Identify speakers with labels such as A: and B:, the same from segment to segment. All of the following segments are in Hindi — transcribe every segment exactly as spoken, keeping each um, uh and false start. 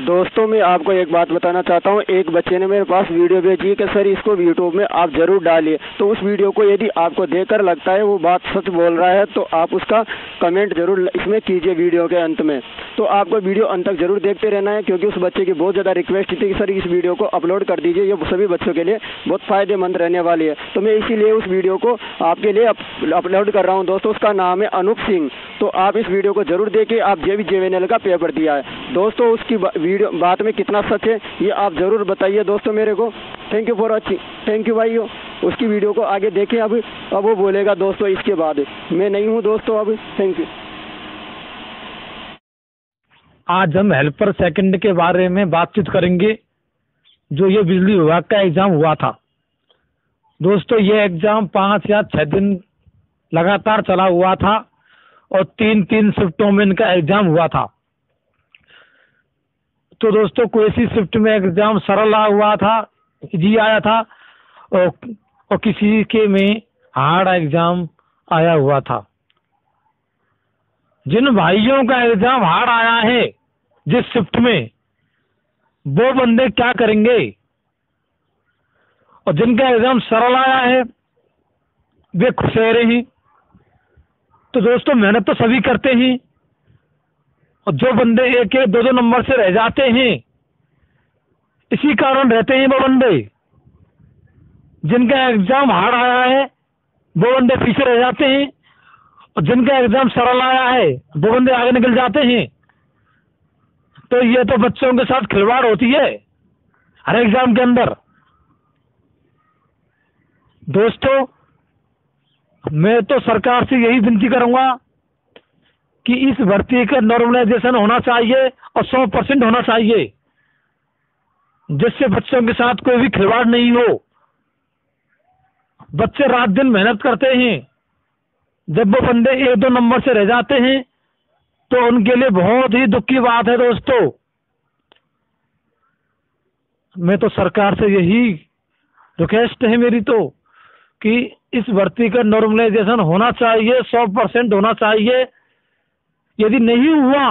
A: दोस्तों मैं आपको एक बात बताना चाहता हूँ। एक बच्चे ने मेरे पास वीडियो भेजी कि सर इसको यूट्यूब में आप जरूर डालिए। तो उस वीडियो को यदि आपको देखकर लगता है वो बात सच बोल रहा है तो आप उसका कमेंट जरूर इसमें कीजिए वीडियो के अंत में। तो आपको वीडियो अंत तक जरूर देखते रहना है, क्योंकि उस बच्चे की बहुत ज़्यादा रिक्वेस्ट थी कि सर इस वीडियो को अपलोड कर दीजिए, ये सभी बच्चों के लिए बहुत फ़ायदेमंद रहने वाली है। तो मैं इसीलिए उस वीडियो को आपके लिए अपलोड कर रहा हूँ। दोस्तों उसका नाम है अनूप सिंह। तो आप इस वीडियो को जरूर देखिए। आप J V J N L का पेपर दिया है दोस्तों, उसकी वीडियो बात में कितना सच है ये आप जरूर बताइए दोस्तों मेरे को। Thank you for watching. Thank you भाई। उसकी वीडियो को आगे देखें। अब अब वो बोलेगा दोस्तों इसके बाद। मैं नहीं हूँ दोस्तों अब। Thank you.
B: आज हम हेल्पर सेकंड के बारे में बातचीत करेंगे, जो ये बिजली विभाग का एग्जाम हुआ था। दोस्तों ये एग्जाम पाँच या छह दिन लगातार चला हुआ था और तीन तीन शिफ्टों में इनका एग्जाम हुआ था। तो दोस्तों कोई सी शिफ्ट में एग्जाम सरल हुआ था, इजी आया था, और, और किसी के में हार्ड एग्जाम आया हुआ था। जिन भाइयों का एग्जाम हार्ड आया है जिस शिफ्ट में, वो बंदे क्या करेंगे, और जिनका एग्जाम सरल आया है वे खुश रह रहे हैं। तो दोस्तों मेहनत तो सभी करते हैं, और जो बंदे एक एक दो दो नंबर से रह जाते हैं, इसी कारण रहते हैं वो बंदे। जिनका एग्जाम हार्ड आया है वो बंदे पीछे रह जाते हैं, और जिनका एग्जाम सरल आया है वो बंदे आगे निकल जाते हैं। तो ये तो बच्चों के साथ खिलवाड़ होती है हर एग्जाम के अंदर। दोस्तों मैं तो सरकार से यही विनती करूंगा कि इस भर्ती का नॉर्मलाइजेशन होना चाहिए और सौ परसेंट होना चाहिए, जिससे बच्चों के साथ कोई भी खिलवाड़ नहीं हो। बच्चे रात दिन मेहनत करते हैं, जब वो बंदे एक दो नंबर से रह जाते हैं तो उनके लिए बहुत ही दुख की बात है। दोस्तों मैं तो सरकार से यही रिक्वेस्ट है मेरी तो कि इस भर्ती का नॉर्मलाइजेशन होना चाहिए, सौ परसेंट होना चाहिए। यदि नहीं हुआ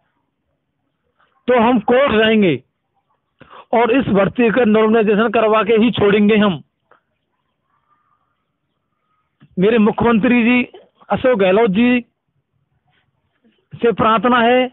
B: तो हम कोर्ट जाएंगे और इस भर्ती का नॉर्मलाइजेशन करवा के ही छोड़ेंगे हम। मेरे मुख्यमंत्री जी अशोक गहलोत जी से प्रार्थना है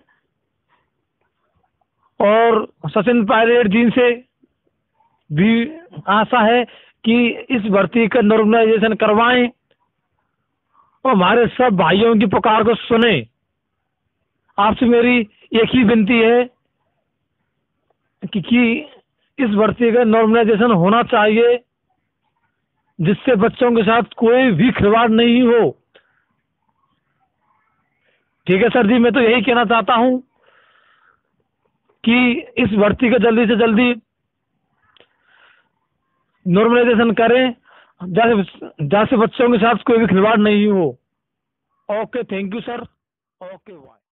B: और सचिन पायलट जी से भी आशा है कि इस भर्ती का नॉर्मलाइजेशन करवाएं और हमारे सब भाइयों की पुकार को सुने। आपसे मेरी एक ही विनती है कि, कि इस भर्ती का नॉर्मलाइजेशन होना चाहिए, जिससे बच्चों के साथ कोई भी खिलवाड़ नहीं हो। ठीक है सर जी, मैं तो यही कहना चाहता हूं कि इस भर्ती का जल्दी से जल्दी नॉर्मलाइजेशन करें, जैसे जैसे बच्चों के साथ कोई भी खिलवाड़ नहीं हो। Okay, thank you sir. Okay bye.